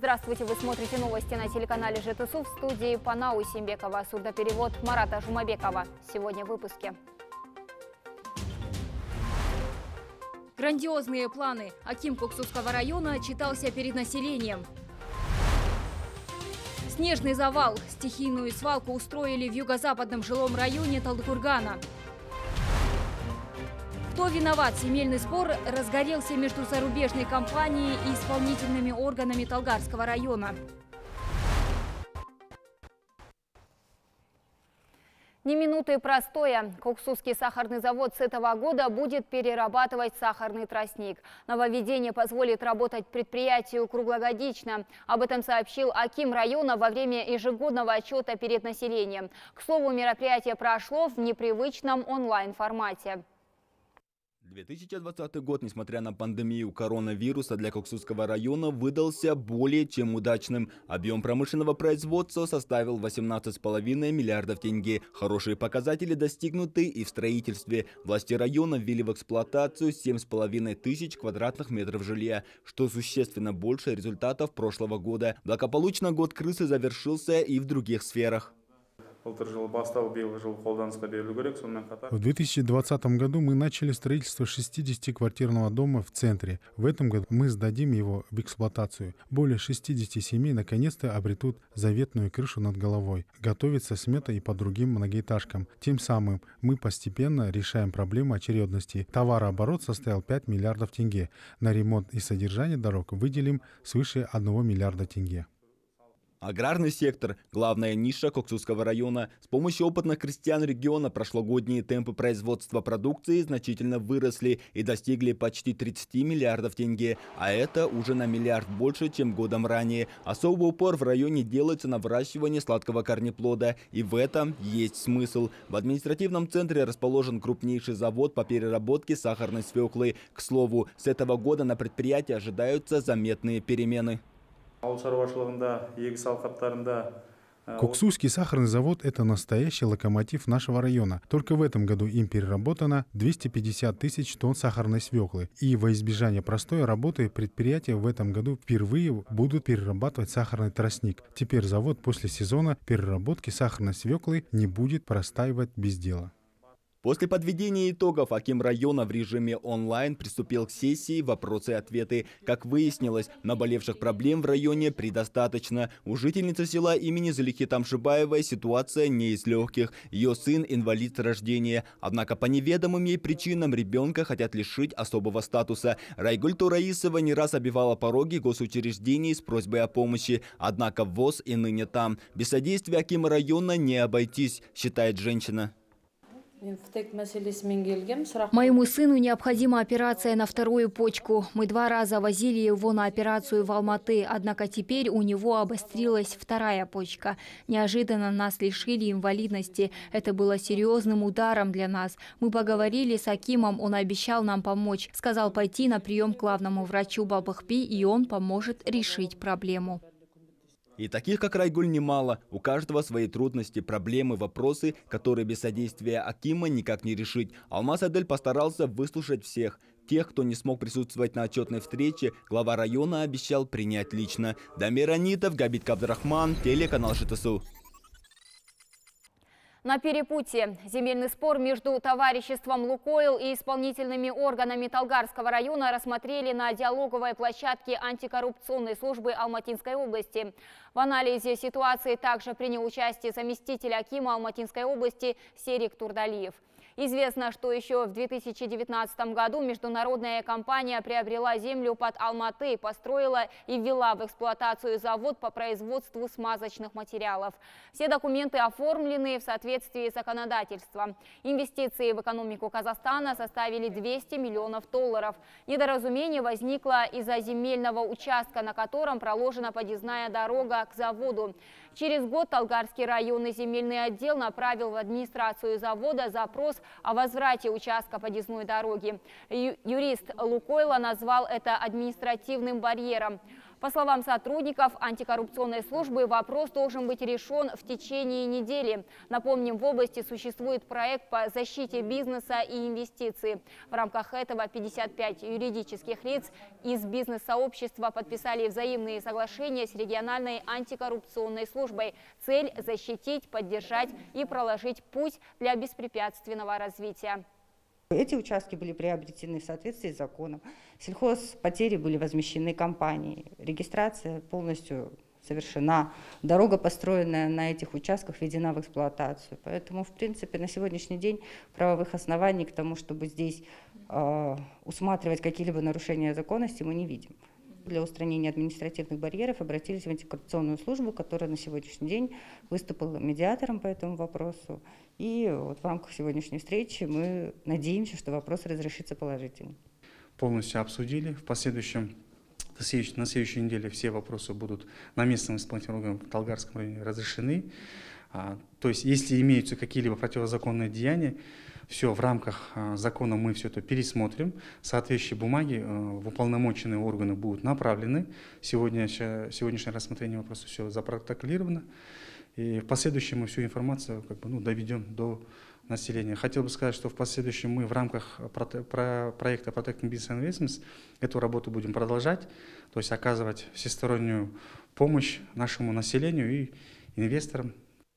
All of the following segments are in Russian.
Здравствуйте, вы смотрите новости на телеканале ЖТСУ, в студии Пана Усимбекова, сурдоперевод Марата Жумабекова. Сегодня в выпуске. Грандиозные планы. Аким Коксусского района отчитался перед населением. Снежный завал. Стихийную свалку устроили в юго-западном жилом районе Талдыкургана. Кто виноват? Земельный спор разгорелся между зарубежной компанией и исполнительными органами Талгарского района. Ни минуты простоя. Коксусский сахарный завод с этого года будет перерабатывать сахарный тростник. Нововведение позволит работать предприятию круглогодично. Об этом сообщил аким района во время ежегодного отчета перед населением. К слову, мероприятие прошло в непривычном онлайн-формате. 2020 год, несмотря на пандемию коронавируса, для Коксусского района выдался более чем удачным. Объем промышленного производства составил 18,5 миллиардов тенге. Хорошие показатели достигнуты и в строительстве. Власти района ввели в эксплуатацию 7,5 тысяч квадратных метров жилья, что существенно больше результатов прошлого года. Благополучно год крысы завершился и в других сферах. В 2020 году мы начали строительство 60-квартирного дома в центре. В этом году мы сдадим его в эксплуатацию. Более 60 семей наконец-то обретут заветную крышу над головой. Готовится смета и по другим многоэтажкам. Тем самым мы постепенно решаем проблему очередности. Товарооборот составил 5 миллиардов тенге. На ремонт и содержание дорог выделим свыше 1 миллиарда тенге. Аграрный сектор – главная ниша Коксусского района. С помощью опытных крестьян региона прошлогодние темпы производства продукции значительно выросли и достигли почти 30 миллиардов тенге. А это уже на миллиард больше, чем годом ранее. Особый упор в районе делается на выращивание сладкого корнеплода. И в этом есть смысл. В административном центре расположен крупнейший завод по переработке сахарной свеклы. К слову, с этого года на предприятии ожидаются заметные перемены. Коксусский сахарный завод – это настоящий локомотив нашего района. Только в этом году им переработано 250 тысяч тонн сахарной свеклы. И во избежание простой работы предприятия в этом году впервые будут перерабатывать сахарный тростник. Теперь завод после сезона переработки сахарной свеклы не будет простаивать без дела. После подведения итогов аким района в режиме онлайн приступил к сессии «Вопросы и ответы». Как выяснилось, наболевших проблем в районе предостаточно. У жительницы села имени Зулихи Тамшибаевой ситуация не из легких. Ее сын – инвалид с рождения. Однако по неведомым ей причинам ребенка хотят лишить особого статуса. Райгуль Тураисова не раз обивала пороги госучреждений с просьбой о помощи. Однако ВОЗ и ныне там. Без содействия акима района не обойтись, считает женщина. Моему сыну необходима операция на вторую почку. Мы 2 раза возили его на операцию в Алматы, однако теперь у него обострилась вторая почка. Неожиданно нас лишили инвалидности. Это было серьезным ударом для нас. Мы поговорили с акимом, он обещал нам помочь. Сказал пойти на прием к главному врачу Балбахпи, и он поможет решить проблему. И таких, как Райгуль, немало. У каждого свои трудности, проблемы, вопросы, которые без содействия акима никак не решить. Алмаз Адель постарался выслушать всех. Тех, кто не смог присутствовать на отчетной встрече, глава района обещал принять лично. Дамир Анитов, Габит Кабдрахман, телеканал ЖТСУ. На перепутье. Земельный спор между товариществом «Лукойл» и исполнительными органами Талгарского района рассмотрели на диалоговой площадке антикоррупционной службы Алматинской области. В анализе ситуации также принял участие заместитель акима Алматинской области Серик Турдалиев. Известно, что еще в 2019 году международная компания приобрела землю под Алматы, построила и ввела в эксплуатацию завод по производству смазочных материалов. Все документы оформлены в соответствии с законодательством. Инвестиции в экономику Казахстана составили $200 миллионов. Недоразумение возникло из-за земельного участка, на котором проложена подъездная дорога к заводу. Через год Талгарский районный земельный отдел направил в администрацию завода запрос о возврате участка подъездной дороги. Юрист «Лукойла» назвал это административным барьером. По словам сотрудников антикоррупционной службы, вопрос должен быть решен в течение недели. Напомним, в области существует проект по защите бизнеса и инвестиций. В рамках этого 55 юридических лиц из бизнес-сообщества подписали взаимные соглашения с региональной антикоррупционной службой. Цель – защитить, поддержать и проложить путь для беспрепятственного развития. Эти участки были приобретены в соответствии с законом. Сельхозпотери были возмещены компанией. Регистрация полностью совершена. Дорога, построенная на этих участках, введена в эксплуатацию. Поэтому, в принципе, на сегодняшний день правовых оснований к тому, чтобы здесь усматривать какие-либо нарушения законности, мы не видим. Для устранения административных барьеров обратились в антикоррупционную службу, которая на сегодняшний день выступила медиатором по этому вопросу. И вот в рамках сегодняшней встречи мы надеемся, что вопрос разрешится положительно. Полностью обсудили. В последующем, на следующей неделе все вопросы будут на местном исполнительном органе в Талгарском районе разрешены. То есть, если имеются какие-либо противозаконные деяния, все в рамках закона мы все это пересмотрим. Соответствующие бумаги в уполномоченные органы будут направлены. Сегодняшнее рассмотрение вопроса все запротоколировано. И в последующем мы всю информацию доведем до населения. Хотел бы сказать, что в последующем мы в рамках проекта Protecting Business and Investments эту работу будем продолжать, то есть оказывать всестороннюю помощь нашему населению и инвесторам.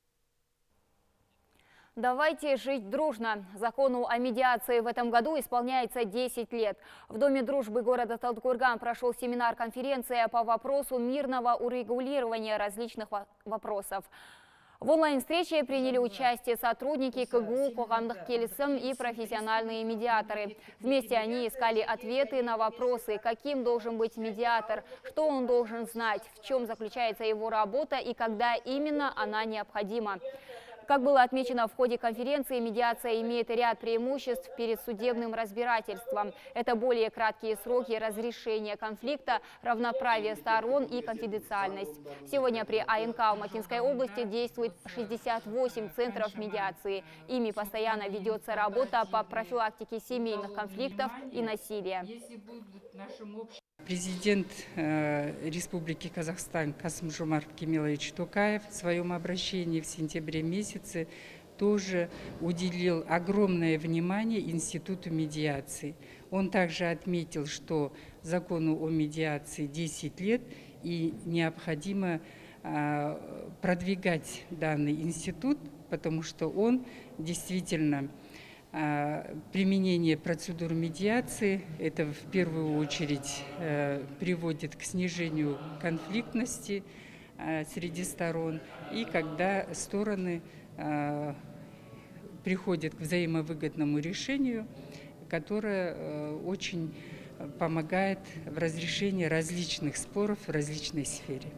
Давайте жить дружно. Закону о медиации в этом году исполняется 10 лет. В Доме дружбы города Талдыкурган прошел семинар-конференция по вопросу мирного урегулирования различных вопросов. В онлайн-встрече приняли участие сотрудники КГУ, Қоғамдық келісім и профессиональные медиаторы. Вместе они искали ответы на вопросы, каким должен быть медиатор, что он должен знать, в чем заключается его работа и когда именно она необходима. Как было отмечено в ходе конференции, медиация имеет ряд преимуществ перед судебным разбирательством. Это более краткие сроки разрешения конфликта, равноправие сторон и конфиденциальность. Сегодня при АНК Алматинской области действует 68 центров медиации. Ими постоянно ведется работа по профилактике семейных конфликтов и насилия. Президент Республики Казахстан Касым-Жомарт Кемелович Токаев в своем обращении в сентябре месяце тоже уделил огромное внимание институту медиации. Он также отметил, что закону о медиации 10 лет и необходимо продвигать данный институт, потому что он действительно применение процедур медиации, это в первую очередь приводит к снижению конфликтности среди сторон. И когда стороны приходят к взаимовыгодному решению, которое очень помогает в разрешении различных споров в различной сфере.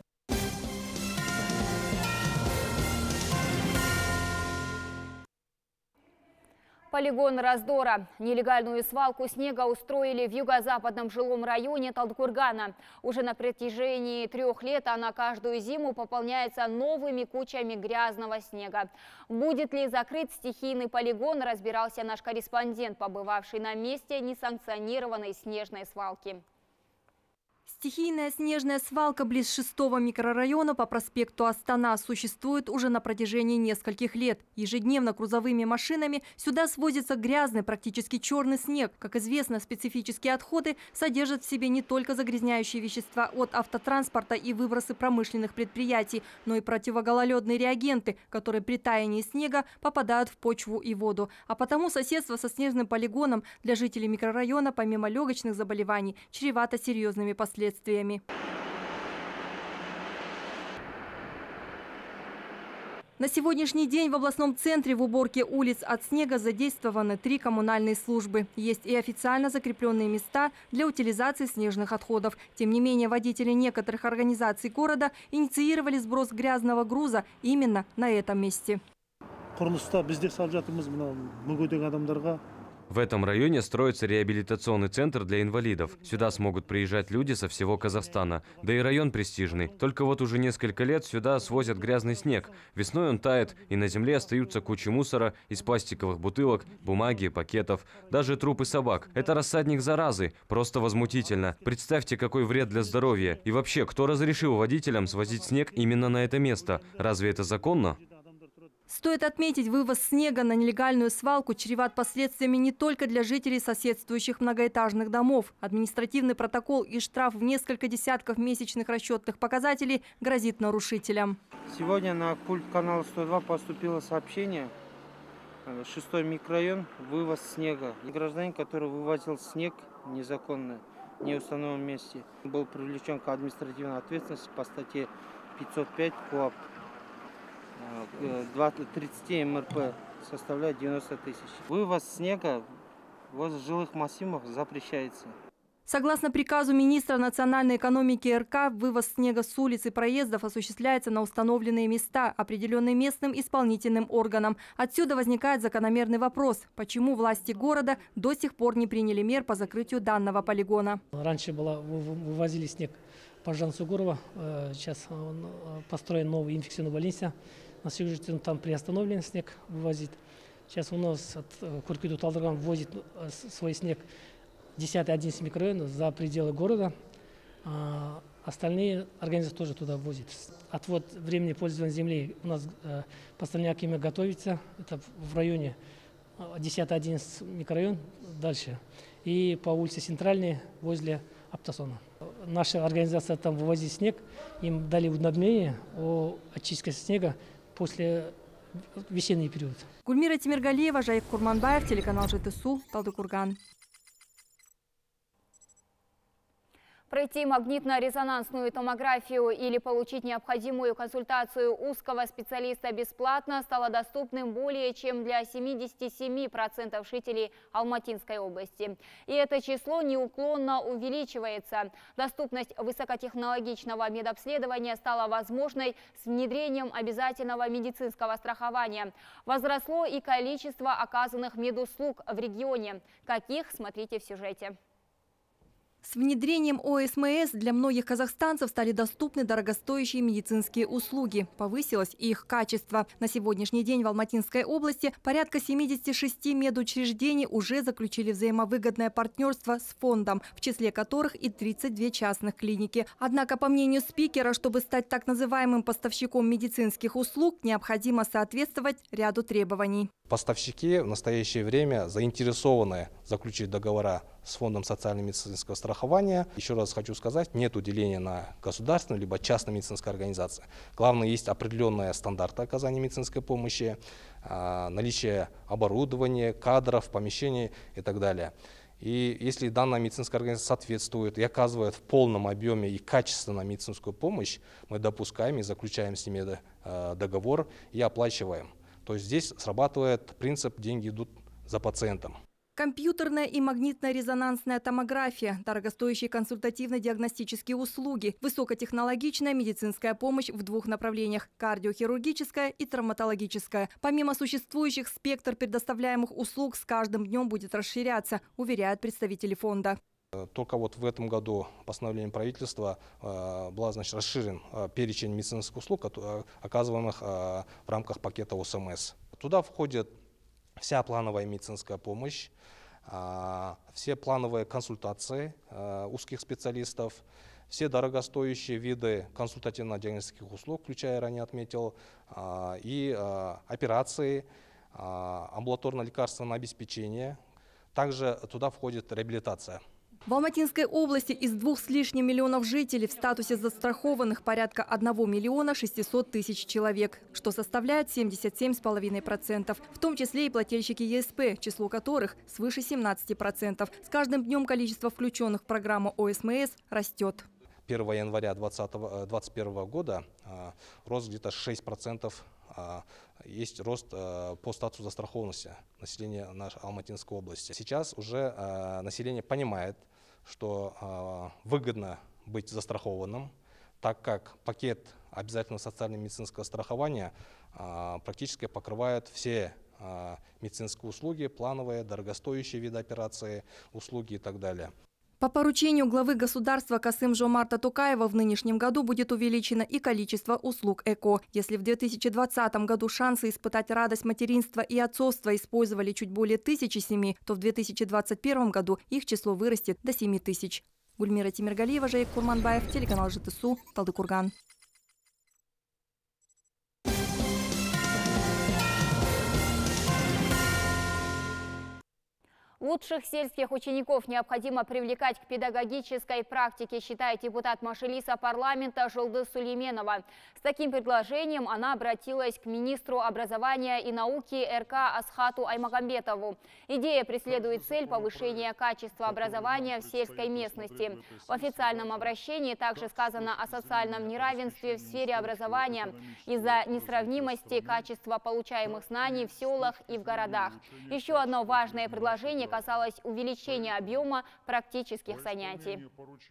Полигон раздора. Нелегальную свалку снега устроили в юго-западном жилом районе Талдыкургана. Уже на протяжении 3 лет она каждую зиму пополняется новыми кучами грязного снега. Будет ли закрыт стихийный полигон, разбирался наш корреспондент, побывавший на месте несанкционированной снежной свалки. Стихийная снежная свалка близ 6-го микрорайона по проспекту Астана существует уже на протяжении нескольких лет. Ежедневно грузовыми машинами сюда свозится грязный, практически черный снег. Как известно, специфические отходы содержат в себе не только загрязняющие вещества от автотранспорта и выбросы промышленных предприятий, но и противогололедные реагенты, которые при таянии снега попадают в почву и воду. А потому соседство со снежным полигоном для жителей микрорайона, помимо легочных заболеваний, чревато серьезными последствиями. На сегодняшний день в областном центре в уборке улиц от снега задействованы 3 коммунальные службы. Есть и официально закрепленные места для утилизации снежных отходов. Тем не менее, водители некоторых организаций города инициировали сброс грязного груза именно на этом месте. В этом районе строится реабилитационный центр для инвалидов. Сюда смогут приезжать люди со всего Казахстана. Да и район престижный. Только вот уже несколько лет сюда свозят грязный снег. Весной он тает, и на земле остаются кучи мусора из пластиковых бутылок, бумаги, пакетов. Даже трупы собак. Это рассадник заразы. Просто возмутительно. Представьте, какой вред для здоровья. И вообще, кто разрешил водителям свозить снег именно на это место? Разве это законно? Стоит отметить, вывоз снега на нелегальную свалку чреват последствиями не только для жителей соседствующих многоэтажных домов. Административный протокол и штраф в несколько десятков месячных расчетных показателей грозит нарушителям. Сегодня на пульт канала 102 поступило сообщение. 6-й микрорайон, вывоз снега. И гражданин, который вывозил снег незаконно, в неустановленном месте, был привлечен к административной ответственности по статье 505 КоАП. 30 МРП составляет 90 тысяч. Вывоз снега возле жилых массивов запрещается. Согласно приказу министра национальной экономики РК, вывоз снега с улиц и проездов осуществляется на установленные места, определенные местным исполнительным органом. Отсюда возникает закономерный вопрос, почему власти города до сих пор не приняли мер по закрытию данного полигона. Раньше вывозили снег по Жансугурова, сейчас построен новый инфекционный больница. На сегодняшний день там приостановлен снег вывозит. Сейчас у нас от Куркиду-Талдырган ввозит свой снег 10-11 микрорайонов за пределы города. Остальные организации тоже туда возят. Отвод времени пользования земли у нас по стране Акиме готовится. Это в районе 10-11 микрорайон дальше. И по улице Центральной возле Аптасона. Наша организация там вывозит снег. Им дали уведомление о очистке снега после весенний период. Гульмира Тимиргалиева, Жайык Курманбаев, телеканал ЖТСУ, Талдыкурган. Пройти магнитно-резонансную томографию или получить необходимую консультацию узкого специалиста бесплатно стало доступным более чем для 77% жителей Алматинской области. И это число неуклонно увеличивается. Доступность высокотехнологичного медобследования стала возможной с внедрением обязательного медицинского страхования. Возросло и количество оказанных медуслуг в регионе. Каких, смотрите в сюжете. С внедрением ОСМС для многих казахстанцев стали доступны дорогостоящие медицинские услуги. Повысилось и их качество. На сегодняшний день в Алматинской области порядка 76 медучреждений уже заключили взаимовыгодное партнерство с фондом, в числе которых и 32 частных клиники. Однако, по мнению спикера, чтобы стать так называемым поставщиком медицинских услуг, необходимо соответствовать ряду требований. Поставщики в настоящее время заинтересованы заключить договора с фондом социально-медицинского страхования. Еще раз хочу сказать, нет деления на государственную либо частную медицинскую организацию. Главное, есть определенные стандарты оказания медицинской помощи, наличие оборудования, кадров, помещений и так далее. И если данная медицинская организация соответствует и оказывает в полном объеме и качественно медицинскую помощь, мы допускаем и заключаем с ними договор и оплачиваем. То есть здесь срабатывает принцип «деньги идут за пациентом». Компьютерная и магнитно-резонансная томография, дорогостоящие консультативно-диагностические услуги, высокотехнологичная медицинская помощь в двух направлениях – кардиохирургическая и травматологическая. Помимо существующих, спектр предоставляемых услуг с каждым днем будет расширяться, уверяют представители фонда. Только вот в этом году постановлением правительства был расширен перечень медицинских услуг, оказываемых в рамках пакета ОСМС. Туда входит вся плановая медицинская помощь, все плановые консультации узких специалистов, все дорогостоящие виды консультативно-диагностических услуг, включая, ранее отметил, и операции, амбулаторно-лекарственное обеспечение. Также туда входит реабилитация. В Алматинской области из 2 с лишним миллионов жителей в статусе застрахованных порядка 1 миллиона 600 тысяч человек, что составляет 77,5%. В том числе и плательщики ЕСП, число которых свыше 17%. С каждым днем количество включенных в программу ОСМС растет. 1 января 2021 года рост где-то 6%. Есть рост по статусу застрахованности населения нашей Алматинской области. Сейчас уже население понимает, что выгодно быть застрахованным, так как пакет обязательного социально-медицинского страхования практически покрывает все медицинские услуги, плановые, дорогостоящие виды операции, услуги и так далее. По поручению главы государства Касым-Жомарта Токаева в нынешнем году будет увеличено и количество услуг ЭКО. Если в 2020 году шансы испытать радость материнства и отцовства использовали чуть более 1000 семей, то в 2021 году их число вырастет до 7000. Гульмира Тимиргалиева, Жаик Курманбаев, телеканал ЖТСУ, Талдыкурган. Лучших сельских учеников необходимо привлекать к педагогической практике, считает депутат Мажилиса парламента Жолдыз Сулейменова. С таким предложением она обратилась к министру образования и науки РК Асхату Аймагамбетову. Идея преследует цель повышения качества образования в сельской местности. В официальном обращении также сказано о социальном неравенстве в сфере образования из-за несравнимости качества получаемых знаний в селах и в городах. Еще одно важное предложение касалось увеличения объема практических занятий.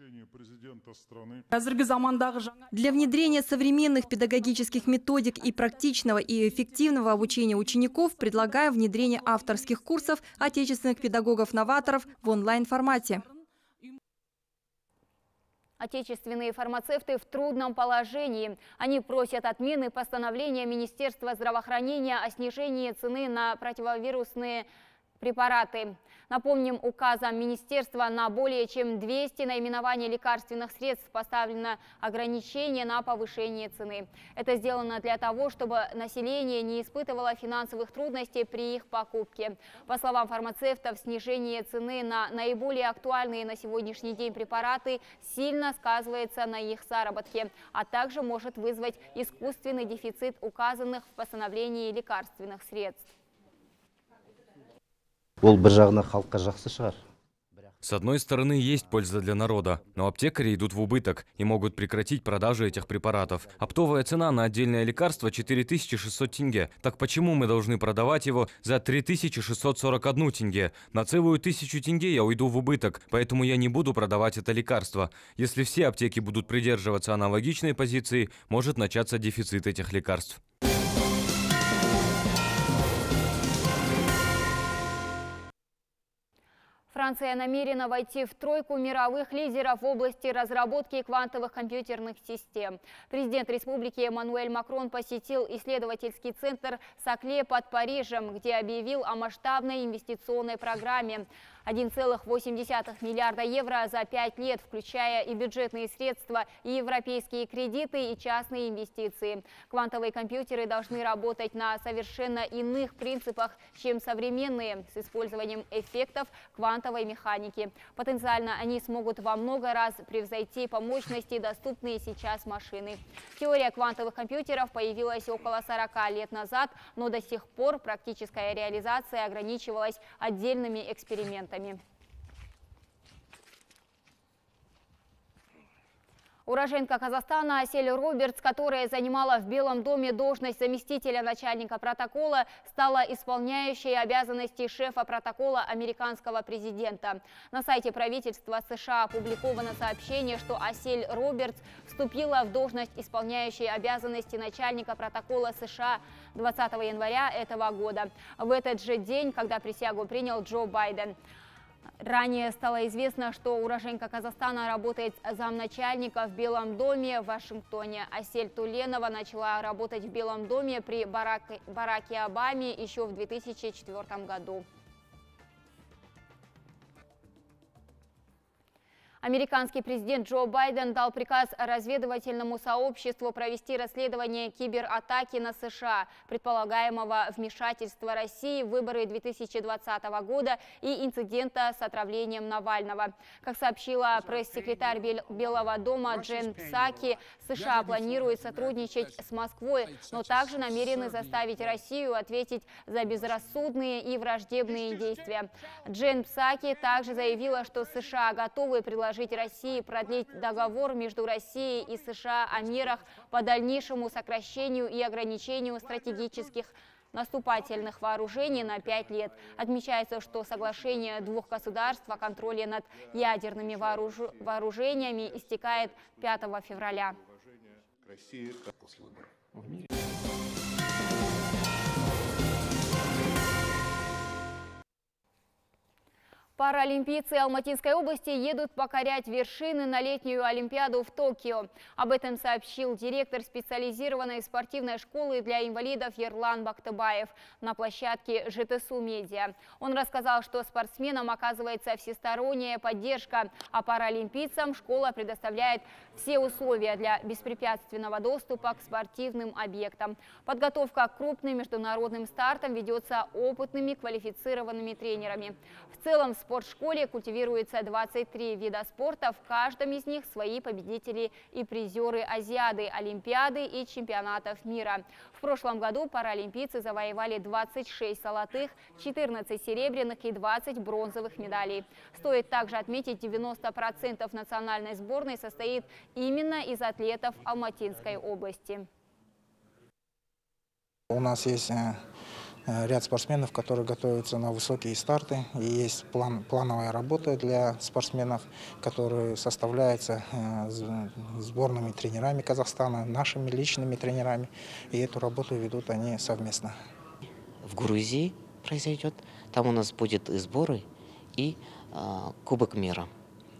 Для внедрения современных педагогических методик и практичного и эффективного обучения учеников предлагаю внедрение авторских курсов отечественных педагогов-новаторов в онлайн-формате. Отечественные фармацевты в трудном положении. Они просят отмены постановления Министерства здравоохранения о снижении цены на противовирусные препараты. Напомним, указом министерства на более чем 200 наименований лекарственных средств поставлено ограничение на повышение цены. Это сделано для того, чтобы население не испытывало финансовых трудностей при их покупке. По словам фармацевтов, снижение цены на наиболее актуальные на сегодняшний день препараты сильно сказывается на их заработке, а также может вызвать искусственный дефицит указанных в постановлении лекарственных средств. С одной стороны, есть польза для народа, но аптекари идут в убыток и могут прекратить продажу этих препаратов. Оптовая цена на отдельное лекарство 4600 тенге. Так почему мы должны продавать его за 3641 тенге? На целую 1000 тенге я уйду в убыток, поэтому я не буду продавать это лекарство. Если все аптеки будут придерживаться аналогичной позиции, может начаться дефицит этих лекарств. Франция намерена войти в тройку мировых лидеров в области разработки квантовых компьютерных систем. Президент республики Эммануэль Макрон посетил исследовательский центр Сакле под Парижем, где объявил о масштабной инвестиционной программе. 1,8 миллиарда евро за 5 лет, включая и бюджетные средства, и европейские кредиты, и частные инвестиции. Квантовые компьютеры должны работать на совершенно иных принципах, чем современные, с использованием эффектов квантовой механики. Потенциально они смогут во много раз превзойти по мощности доступные сейчас машины. Теория квантовых компьютеров появилась около 40 лет назад, но до сих пор практическая реализация ограничивалась отдельными экспериментами. Уроженка Казахстана Асель Робертс, которая занимала в Белом доме должность заместителя начальника протокола, стала исполняющей обязанности шефа протокола американского президента. На сайте правительства США опубликовано сообщение, что Асель Робертс вступила в должность исполняющей обязанности начальника протокола США 20 января этого года. В этот же день, когда присягу принял Джо Байден. Ранее стало известно, что уроженка Казахстана работает замначальника в Белом доме в Вашингтоне. Асель Туленова начала работать в Белом доме при Бараке Обаме еще в 2004 году. Американский президент Джо Байден дал приказ разведывательному сообществу провести расследование кибератаки на США, предполагаемого вмешательства России в выборы 2020 года и инцидента с отравлением Навального. Как сообщила пресс-секретарь Белого дома Джен Псаки, США планируют сотрудничать с Москвой, но также намерены заставить Россию ответить за безрассудные и враждебные действия. Джен Псаки также заявила, что США готовы предложить России продлить договор между Россией и США о мерах по дальнейшему сокращению и ограничению стратегических наступательных вооружений на 5 лет. Отмечается, что соглашение двух государств о контроле над ядерными вооружениями истекает 5 февраля. Паралимпийцы Алматинской области едут покорять вершины на летнюю Олимпиаду в Токио. Об этом сообщил директор специализированной спортивной школы для инвалидов Ерлан Бактыбаев на площадке ЖТСУ Медиа. Он рассказал, что спортсменам оказывается всесторонняя поддержка, а паралимпийцам школа предоставляет все условия для беспрепятственного доступа к спортивным объектам. Подготовка к крупным международным стартам ведется опытными квалифицированными тренерами. В целом в спортшколе культивируется 23 вида спорта. В каждом из них свои победители и призеры Азиады, Олимпиады и чемпионатов мира. В прошлом году паралимпийцы завоевали 26 золотых, 14 серебряных и 20 бронзовых медалей. Стоит также отметить, 90% национальной сборной состоит именно из атлетов Алматинской области. У нас есть ряд спортсменов, которые готовятся на высокие старты. И есть плановая работа для спортсменов, которая составляется сборными тренерами Казахстана, нашими личными тренерами. И эту работу ведут они совместно. В Грузии произойдет. Там у нас будет и сборы, и Кубок мира.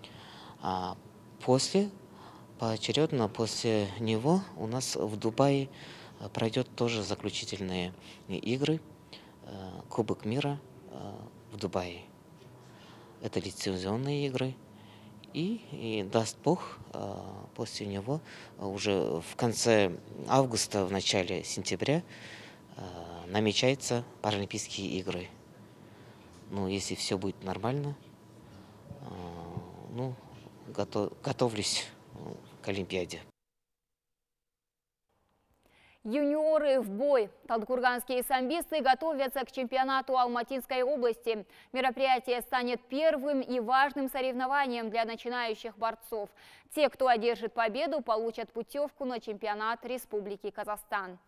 Поочередно после него у нас в Дубае пройдет тоже заключительные игры. Кубок мира в Дубае. Это лицензионные игры. И даст Бог, после него уже в конце августа, в начале сентября намечаются Паралимпийские игры. Ну, если все будет нормально, готовлюсь к Олимпиаде. Юниоры в бой. Талдыкурганские самбисты готовятся к чемпионату Алматинской области. Мероприятие станет первым и важным соревнованием для начинающих борцов. Те, кто одержит победу, получат путевку на чемпионат Республики Казахстан.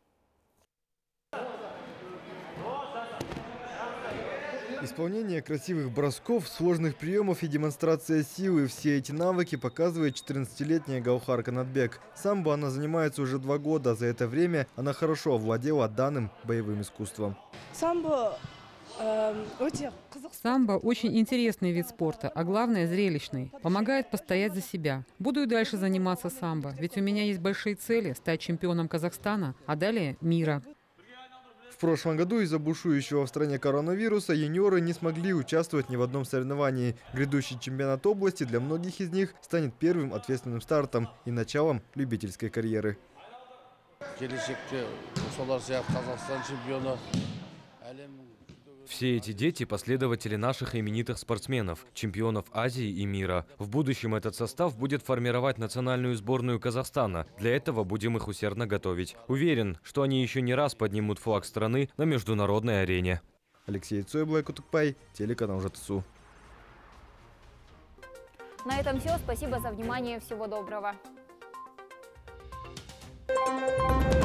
Исполнение красивых бросков, сложных приемов и демонстрация силы – все эти навыки показывает 14-летняя Гаухар Канатбек. Самбо она занимается уже 2 года. За это время она хорошо овладела данным боевым искусством. Самбо очень интересный вид спорта, а главное зрелищный. Помогает постоять за себя. Буду и дальше заниматься самбо, ведь у меня есть большие цели – стать чемпионом Казахстана, а далее мира. В прошлом году из-за бушующего в стране коронавируса юниоры не смогли участвовать ни в одном соревновании. Грядущий чемпионат области для многих из них станет первым ответственным стартом и началом любительской карьеры. Все эти дети – последователи наших именитых спортсменов, чемпионов Азии и мира. В будущем этот состав будет формировать национальную сборную Казахстана. Для этого будем их усердно готовить. Уверен, что они еще не раз поднимут флаг страны на международной арене. Алексей Цойблай, Кутукпай, телеканал ЖТСУ. На этом все. Спасибо за внимание. Всего доброго.